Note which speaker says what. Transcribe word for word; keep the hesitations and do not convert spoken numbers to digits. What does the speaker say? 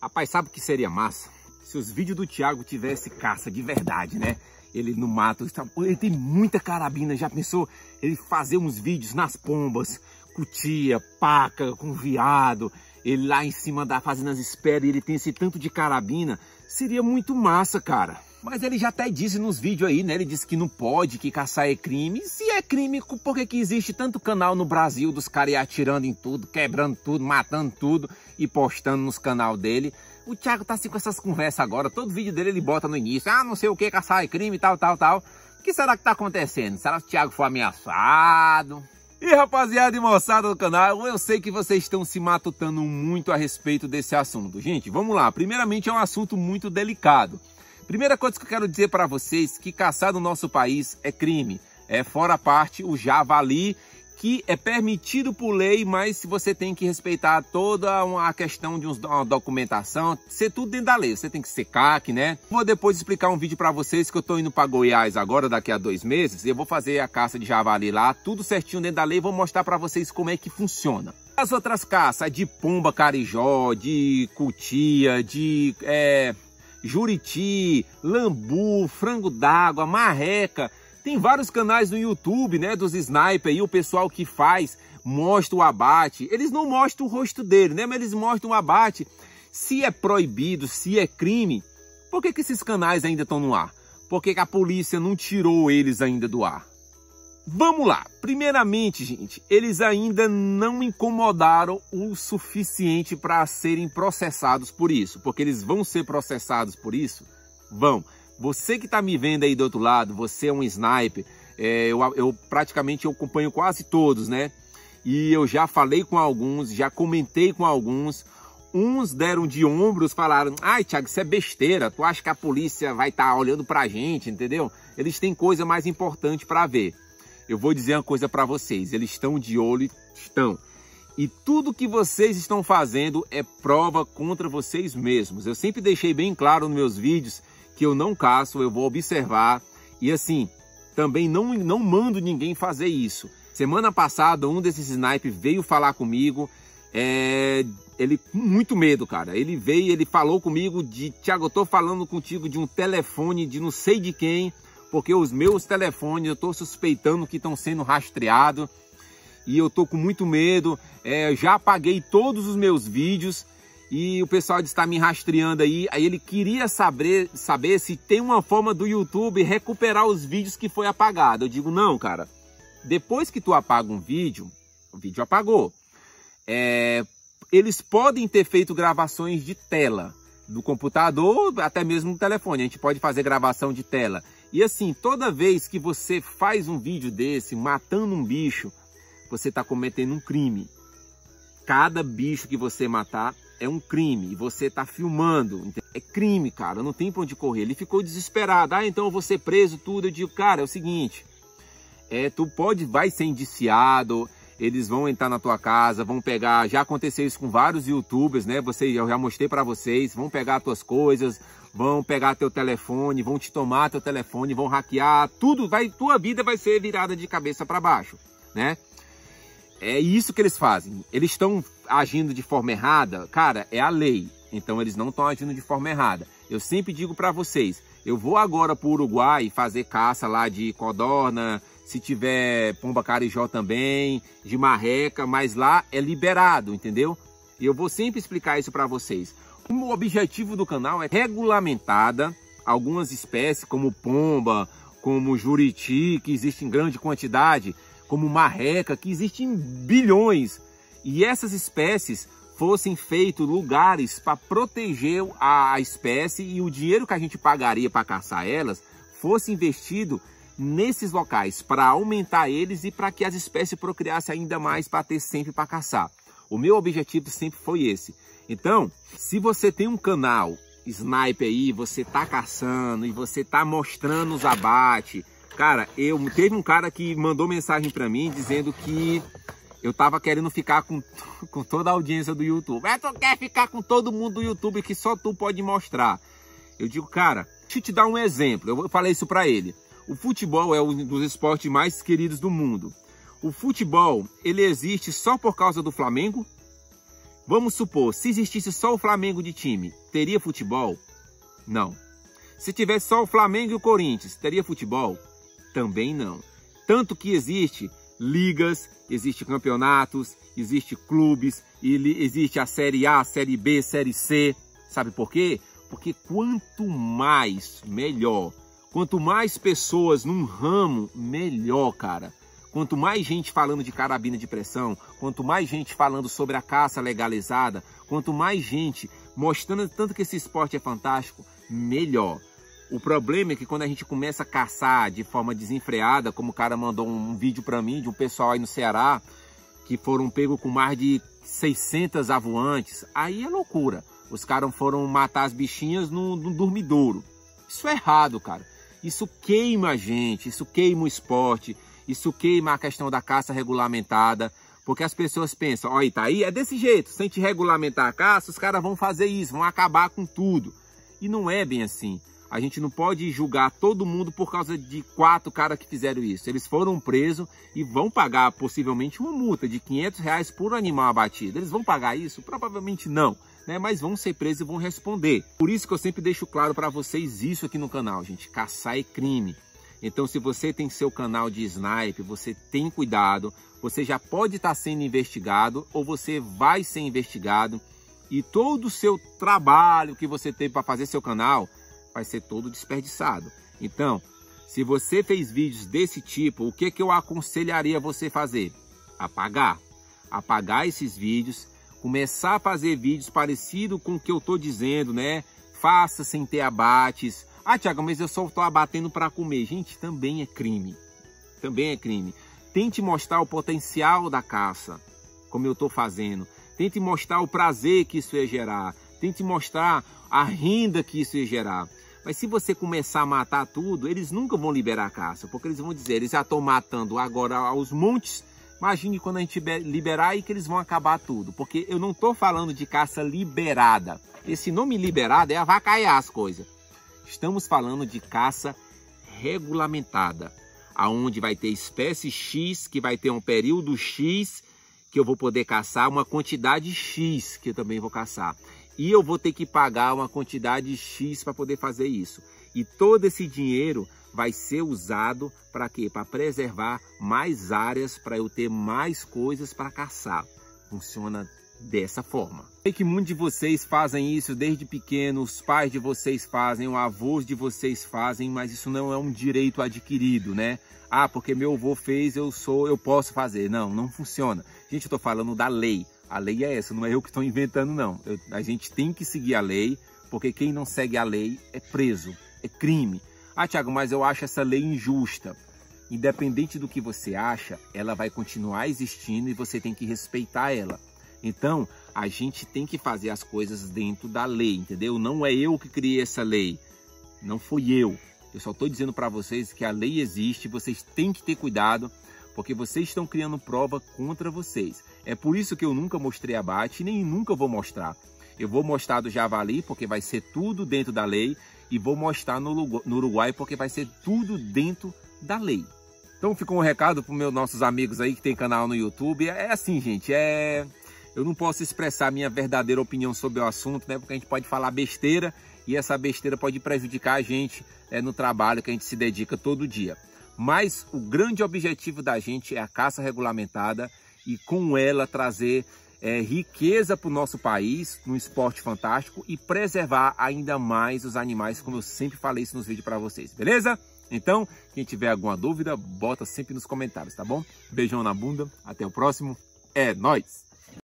Speaker 1: Rapaz, sabe o que seria massa? Se os vídeos do Thiago tivesse caça de verdade, né? Ele no mato, ele tem muita carabina, já pensou? Ele fazer uns vídeos nas pombas, cutia, paca, com viado, ele lá em cima da fazendo as esperas e ele tem esse tanto de carabina, seria muito massa, cara. Mas ele já até disse nos vídeos aí, né? Ele disse que não pode, que caçar é crime. E se é crime, por que que existe tanto canal no Brasil dos caras atirando em tudo, quebrando tudo, matando tudo e postando nos canal dele? O Thiago tá assim com essas conversas agora. Todo vídeo dele ele bota no início. Ah, não sei o que, caçar é crime, tal, tal, tal. O que será que tá acontecendo? Será que o Thiago foi ameaçado? E rapaziada e moçada do canal, eu sei que vocês estão se matutando muito a respeito desse assunto. Gente, vamos lá. Primeiramente é um assunto muito delicado. Primeira coisa que eu quero dizer para vocês, que caçar no nosso país é crime. É fora a parte o javali, que é permitido por lei, mas você tem que respeitar toda a questão de uma documentação, ser tudo dentro da lei. Você tem que ser C A C, né? Vou depois explicar um vídeo para vocês que eu tô indo para Goiás agora, daqui a dois meses. Eu vou fazer a caça de javali lá, tudo certinho dentro da lei. Vou mostrar para vocês como é que funciona. As outras caças de pomba, carijó, de cutia, de... É... Juriti, lambu, frango d'água, marreca. Tem vários canais no YouTube, né, dos sniper aí, o pessoal que faz, mostra o abate. Eles não mostram o rosto dele, né, mas eles mostram o abate. Se é proibido, se é crime, por que que esses canais ainda estão no ar? Por que que a polícia não tirou eles ainda do ar? Vamos lá. Primeiramente, gente, eles ainda não incomodaram o suficiente para serem processados por isso. Porque eles vão ser processados por isso? Vão. Você que está me vendo aí do outro lado, você é um sniper, é, eu, eu praticamente eu acompanho quase todos, né? E eu já falei com alguns, já comentei com alguns. Uns deram de ombros, falaram, ai, Thiago, isso é besteira, tu acha que a polícia vai estar tá olhando pra gente, entendeu? Eles têm coisa mais importante para ver. Eu vou dizer uma coisa para vocês, eles estão de olho, estão. E tudo que vocês estão fazendo é prova contra vocês mesmos. Eu sempre deixei bem claro nos meus vídeos que eu não caço, eu vou observar. E assim, também não, não mando ninguém fazer isso. Semana passada, um desses snipers veio falar comigo, é, ele com muito medo, cara. Ele veio, ele falou comigo de, Thiago, eu tô falando contigo de um telefone de não sei de quem, porque os meus telefones eu estou suspeitando que estão sendo rastreados e eu estou com muito medo. É, já apaguei todos os meus vídeos e o pessoal está me rastreando aí. Aí ele queria saber, saber se tem uma forma do YouTube recuperar os vídeos que foi apagado. Eu digo, não, cara. Depois que tu apaga um vídeo, o vídeo apagou. É, eles podem ter feito gravações de tela do computador, até mesmo no telefone. A gente pode fazer gravação de tela. E assim, toda vez que você faz um vídeo desse, matando um bicho, você está cometendo um crime. Cada bicho que você matar é um crime. E você está filmando. É crime, cara. Não tem para onde correr. Ele ficou desesperado. Ah, então eu vou ser preso, tudo. Eu digo, cara, é o seguinte. É, tu pode, vai ser indiciado. Eles vão entrar na tua casa, vão pegar... Já aconteceu isso com vários youtubers, né? Você, eu já mostrei para vocês. Vão pegar as tuas coisas, vão pegar teu telefone, vão te tomar teu telefone, vão hackear. Tudo, vai, tua vida vai ser virada de cabeça para baixo, né? É isso que eles fazem. Eles estão agindo de forma errada? Cara, é a lei. Então eles não estão agindo de forma errada. Eu sempre digo para vocês, eu vou agora para o Uruguai fazer caça lá de codorna, se tiver pomba carijó também, de marreca, mas lá é liberado, entendeu? E eu vou sempre explicar isso para vocês. O objetivo do canal é regulamentada algumas espécies, como pomba, como juriti, que existe em grande quantidade, como marreca, que existem bilhões. E essas espécies fossem feitos lugares para proteger a espécie e o dinheiro que a gente pagaria para caçar elas fosse investido nesses locais para aumentar eles e para que as espécies procriassem ainda mais para ter sempre para caçar. O meu objetivo sempre foi esse. Então, se você tem um canal sniper aí, você tá caçando e você tá mostrando os abates, cara, eu teve um cara que mandou mensagem para mim dizendo que eu tava querendo ficar com, com toda a audiência do YouTube. É, tu quer ficar com todo mundo do YouTube que só tu pode mostrar. Eu digo, cara, deixa eu te dar um exemplo. Eu falei isso para ele. O futebol é um dos esportes mais queridos do mundo. O futebol, ele existe só por causa do Flamengo? Vamos supor, se existisse só o Flamengo de time, teria futebol? Não. Se tivesse só o Flamengo e o Corinthians, teria futebol? Também não. Tanto que existe ligas, existe campeonatos, existe clubes, existe a Série A, Série B, Série C. Sabe por quê? Porque quanto mais, melhor. Quanto mais pessoas num ramo, melhor, cara. Quanto mais gente falando de carabina de pressão, quanto mais gente falando sobre a caça legalizada, quanto mais gente mostrando tanto que esse esporte é fantástico, melhor. O problema é que quando a gente começa a caçar de forma desenfreada, como o cara mandou um vídeo para mim de um pessoal aí no Ceará, que foram pegos com mais de seiscentas avoantes, aí é loucura. Os caras foram matar as bichinhas no, no dormidouro. Isso é errado, cara. Isso queima a gente, isso queima o esporte. Isso queima a questão da caça regulamentada, porque as pessoas pensam, ó, Itaí, é desse jeito, se a gente regulamentar a caça, os caras vão fazer isso, vão acabar com tudo. E não é bem assim. A gente não pode julgar todo mundo por causa de quatro caras que fizeram isso. Eles foram presos e vão pagar possivelmente uma multa de quinhentos reais por animal abatido. Eles vão pagar isso? Provavelmente não, né? Mas vão ser presos e vão responder. Por isso que eu sempre deixo claro para vocês isso aqui no canal, gente. Caçar é crime. Então, se você tem seu canal de snipe, você tem cuidado, você já pode estar sendo investigado ou você vai ser investigado e todo o seu trabalho que você teve para fazer seu canal vai ser todo desperdiçado. Então, se você fez vídeos desse tipo, o que, que eu aconselharia você fazer? Apagar. Apagar esses vídeos, começar a fazer vídeos parecidos com o que eu estou dizendo, né? Faça sem ter abates. Ah, Thiago, mas eu só estou abatendo para comer. Gente, também é crime. Também é crime. Tente mostrar o potencial da caça, como eu estou fazendo. Tente mostrar o prazer que isso ia gerar. Tente mostrar a renda que isso ia gerar. Mas se você começar a matar tudo, eles nunca vão liberar a caça. Porque eles vão dizer, eles já estão matando agora aos montes. Imagine quando a gente liberar aí que eles vão acabar tudo. Porque eu não estou falando de caça liberada. Esse nome liberado é avacalhar as coisas. Estamos falando de caça regulamentada, aonde vai ter espécie X, que vai ter um período X, que eu vou poder caçar, uma quantidade X, que eu também vou caçar. E eu vou ter que pagar uma quantidade X para poder fazer isso. E todo esse dinheiro vai ser usado para quê? Para preservar mais áreas, para eu ter mais coisas para caçar. Funciona dessa forma. Sei que muitos de vocês fazem isso desde pequenos, os pais de vocês fazem, os avós de vocês fazem, mas isso não é um direito adquirido, né? Ah, porque meu avô fez, eu sou, eu posso fazer. Não, não funciona. Gente, eu tô falando da lei. A lei é essa, não é eu que estou inventando, não. Eu, a gente tem que seguir a lei, porque quem não segue a lei é preso, é crime. Ah, Thiago, mas eu acho essa lei injusta. Independente do que você acha, ela vai continuar existindo e você tem que respeitar ela. Então, a gente tem que fazer as coisas dentro da lei, entendeu? Não é eu que criei essa lei, não fui eu. Eu só estou dizendo para vocês que a lei existe, vocês têm que ter cuidado, porque vocês estão criando prova contra vocês. É por isso que eu nunca mostrei abate e nem nunca vou mostrar. Eu vou mostrar do javali, porque vai ser tudo dentro da lei, e vou mostrar no Uruguai, porque vai ser tudo dentro da lei. Então ficou um recado para os meus nossos amigos aí que tem canal no YouTube. É assim, gente, é... eu não posso expressar a minha verdadeira opinião sobre o assunto, né? Porque a gente pode falar besteira e essa besteira pode prejudicar a gente é, no trabalho que a gente se dedica todo dia. Mas o grande objetivo da gente é a caça regulamentada e com ela trazer é, riqueza para o nosso país, no esporte fantástico e preservar ainda mais os animais, como eu sempre falei isso nos vídeos para vocês, beleza? Então, quem tiver alguma dúvida, bota sempre nos comentários, tá bom? Beijão na bunda, até o próximo, é nóis!